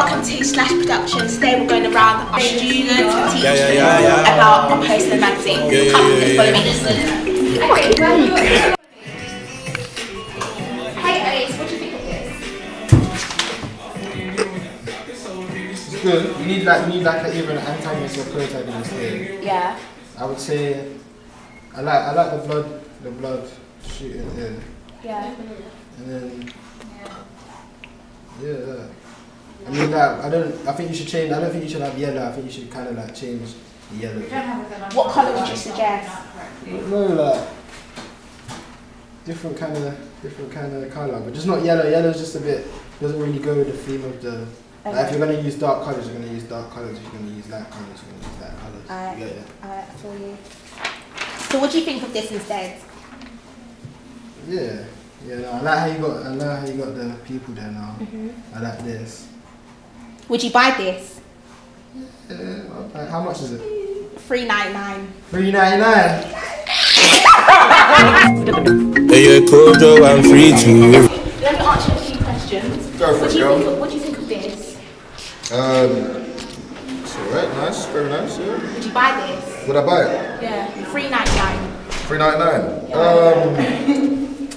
marketing / production. Today we're going around our students and teachers about our post in the magazine. Come and follow me. Hey Ace, what do you think of this? It's good. You need like either an antagonist or protagonist here. Yeah. I would say I like the blood shooting in. Yeah. And then yeah. I mean, like, I think you should change. I don't think you should have yellow. I think you should kind of like change the yellow. What colour would you suggest? No, like different kind of colour, but just not yellow. Yellow is just a bit, doesn't really go with the theme of the. Okay. Like, if you're gonna use dark colours, you're gonna use dark colours. If you're gonna use light colours, you're gonna use light colours. Alright, I feel you. So what do you think of this instead? Yeah. No, I like how you got the people there now. I like this. Would you buy this? Yeah, how much is it? $3.99. $3.99. Hey, yeah, Kojo, I'm free to. Let me answer a few questions. Go for it, girl. What do you think of this? It's alright, nice, very nice, yeah. Would you buy this? Would I buy it? Yeah, $3.99. $3.99.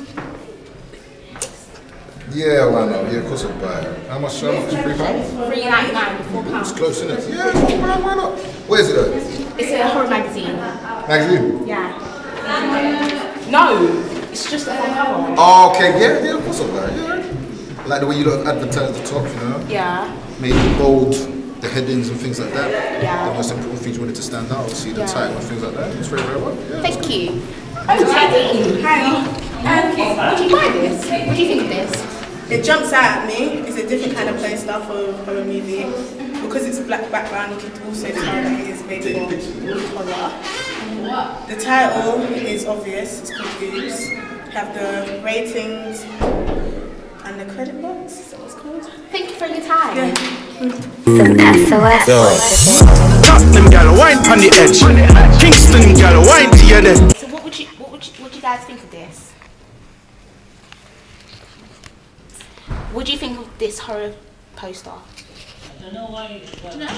Yeah, why not? Yeah, of course I'd buy it. How much? £3? $3.99, £4. It's close, isn't it? Yeah, why not? Where is it though? It's a horror magazine. Magazine? Yeah. No, it's just a front cover. Oh, okay, yeah, of course I'd buy it, yeah. Like the way you look advertise the top, you know? Yeah. Make it bold, the headings and things like that. Yeah. The most important things you wanted to stand out, see the title and things like that. It's very, very well. Yeah. Thank you. Okay. Hi. Would you buy this? What do you think of this? It jumps out at me. It's a different kind of play style for a movie. Because it's black background, you can also tell that it is made for horror. The title is obvious, it's called Boobs. Have the ratings and the credit box, is that what it's called? Thank you for your time. Yeah. Some SOS voices. Tottenham gal wine on the edge. Kingston gal wine to your neck. So what do you guys think of this? What do you think of this horror poster? I don't know why. It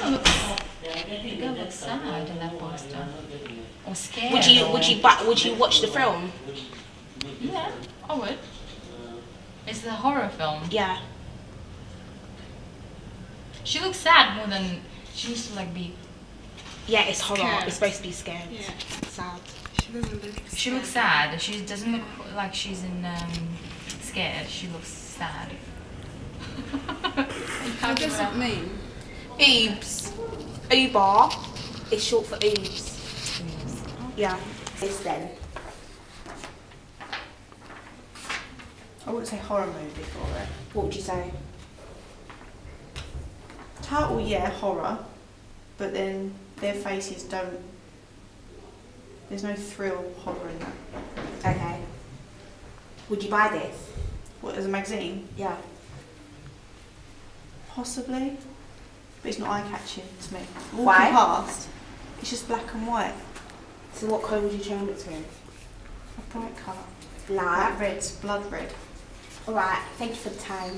looks sad in that poster. Or scared. Would you watch the film? Yeah, I would. It's a horror film. Yeah. She looks sad more than she needs to like be. Yeah, it's horror. Scared. It's supposed to be scared. Yeah. Sad. She looks sad. She doesn't look like she's in scared. She looks sad. What does it mean? Oobs. Oobar. It's short for oobs. Yeah. This then. I wouldn't say horror movie for it. What would you say? Title, yeah, horror, but then their faces don't. There's no thrill horror in that. Okay. Would you buy this? What, as a magazine? Yeah. Possibly, but it's not eye-catching to me. Walking Why? past, it's just black and white. So what colour would you change it to? A bright colour. Black. Like red, blood red. Alright, thank you for the time.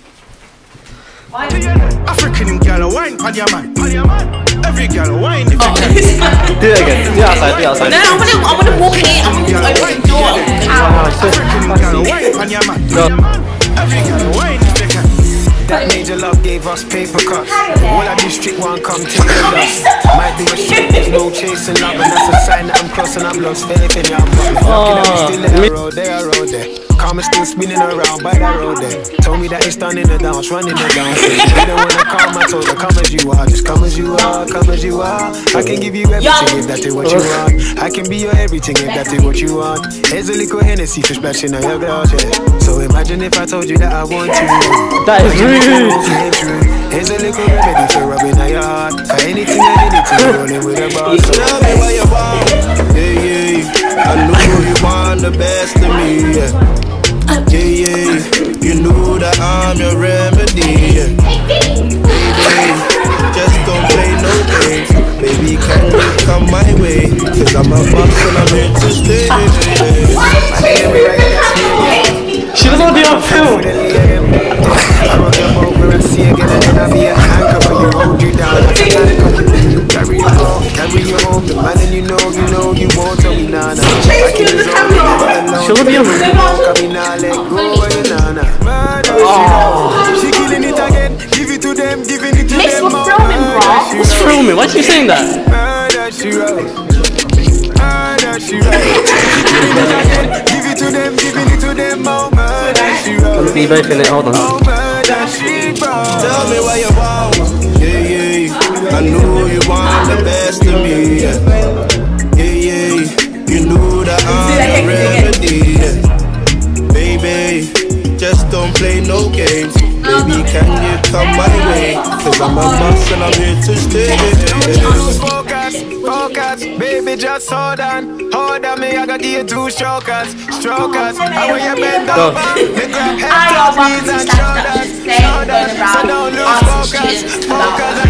African gal wine on your man. Every gal wine if you can. Do it again. Do it outside. No, I wanna walk in. I want to open the door. African gal wine on your man. Every gal wine if you can. That major love gave us paper cuts. All I do street one come to the dust. Might do a shit, there's no chasing love, and that's a sign that I'm crossing. I'm lost faith in your brother. Looking at me still in the road there, Karma still spinning around by that road there. Told me that it's done in the dance, running the dance. They don't wanna come, I told her come as you are, just come as you are, come as you are. I can give you everything if that is what you want. I can be your everything if that is what you want. Here's a little Hennessy for splashing on your glass, yeah. So imagine if I told you that I want you. That is rude. Here's a little remedy for rubbing on your heart. For anything and anything, rolling with a boss. So tell me what you want, yeah. I know you want the best of me, yeah. You know that I'm your remedy, yeah. Baby, just don't play no games. Baby, can you come my way? Cause I'm a boss and I'm here to stay, She doesn't want to be on film. I rock your boat where I see you get it in a Cause me nah let go, murder she killing it again, give it to them, giving it to them. Miss, we're filming, bro. What's filming? Why is she saying that? Murder she wrote, murder she wrote. Killing it again, give it to them, giving it to them. Oh, murder she wrote. I'm see both in it, hold on. Oh, murder she wrote. Tell me what you want, yeah, yeah. I know you want the best of me, yeah, yeah. You know that I'm ready, yeah. Baby, just don't play no games. Baby, can you come my way? Cause I'm a boss and I'm here to stay. Focus, focus, baby, just hold on, me, I got you 2 strokers, strokers. I want you bend over, me grab head, knees and shoulders, so don't lose focus, focus.